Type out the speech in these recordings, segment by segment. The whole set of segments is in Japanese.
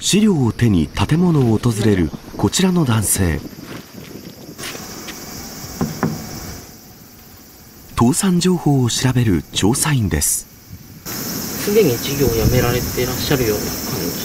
資料を手に建物を訪れるこちらの男性。倒産情報を調べる調査員です。 すでに事業をやめられていらっしゃるような感じ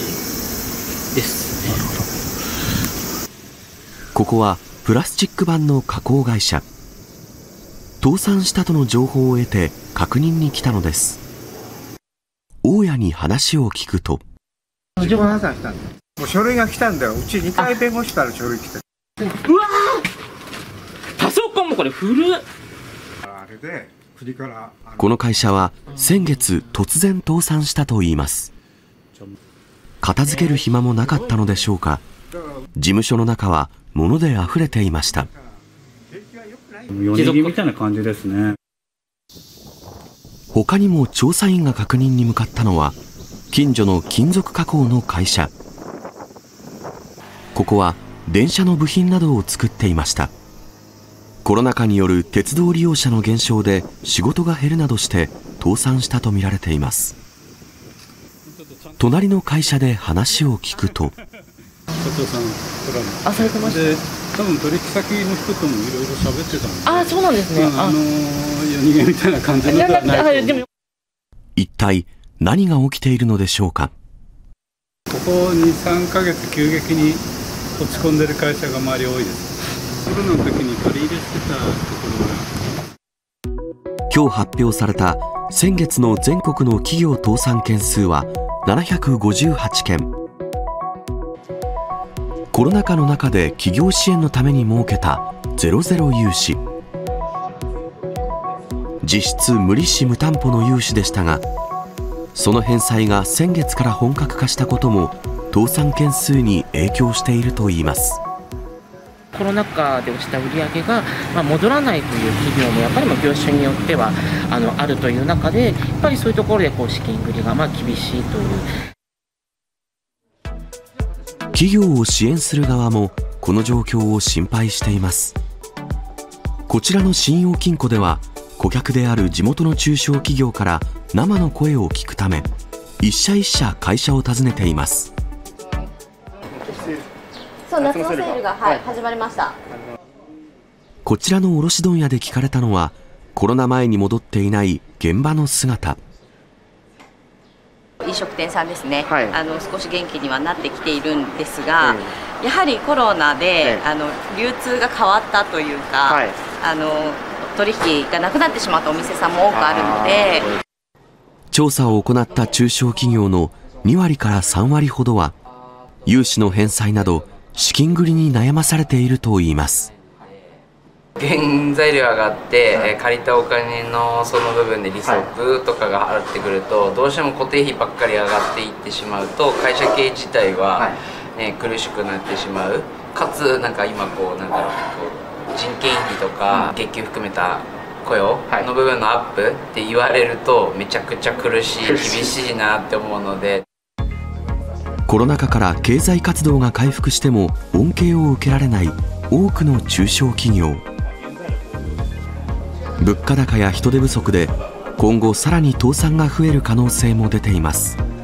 ですね。 ここはプラスチック板の加工会社。倒産したとの情報を得て確認に来たのです。大家に話を聞くと、 自分朝来たんだよ。もう書類が来たんだよ。うち2回弁護士から書類来て。 うわー、パソコンもこれ古い。 あれで国からこの会社は先月突然倒産したといいます。片付ける暇もなかったのでしょうか、事務所の中は物で溢れていました。 夜逃げみたいな感じですね。 他にも調査員が確認に向かったのは近所の金属加工の会社。ここは電車の部品などを作っていました。コロナ禍による鉄道利用者の減少で仕事が減るなどして倒産したとみられています。隣の会社で話を聞くと、 社長さんあ、されてました。 で、多分取引先の人ともいろいろ喋ってたんで。 あ、そうなんですね。 夜逃げみたいな感じのではないと思う。 一体何が起きているのでしょうか。 ここ2、3ヶ月急激に落ち込んでる会社が周り多いです。コロナの時に借り入れしてたところが。 今日発表された先月の全国の企業倒産件数は758件。コロナ禍の中で企業支援のために設けたゼロゼロ融資。実質無利子無担保の融資でしたが、その返済が先月から本格化したことも倒産件数に影響しているといいます。 コロナ禍で落ちた売り上げが、戻らないという企業もやっぱり業種によってはあるという中で、やっぱりそういうところで資金繰りが厳しいという。 企業を支援する側もこの状況を心配しています。こちらの信用金庫では顧客である地元の中小企業から生の声を聞くため、一社一社会社を訪ねています。 そう、夏のセールが、始まりました。 こちらの卸問屋で聞かれたのは、コロナ前に戻っていない現場の姿。 飲食店さんですね、少し元気にはなってきているんですが、やはりコロナで、流通が変わったというか、取引がなくなってしまったお店さんも多くあるので。 調査を行った中小企業の2割から3割ほどは、融資の返済など資金繰りに悩まされているといいます。 原材料上がって、借りたお金のその部分で利息とかが払ってくると、どうしても固定費ばっかり上がっていってしまうと、会社経営自体は、苦しくなってしまう。かつ今人件費とか月給含めた雇用の部分のアップって言われると、めちゃくちゃ苦しい、厳しいなって思うので。 コロナ禍から経済活動が回復しても恩恵を受けられない多くの中小企業。物価高や人手不足で今後さらに倒産が増える可能性も出ています。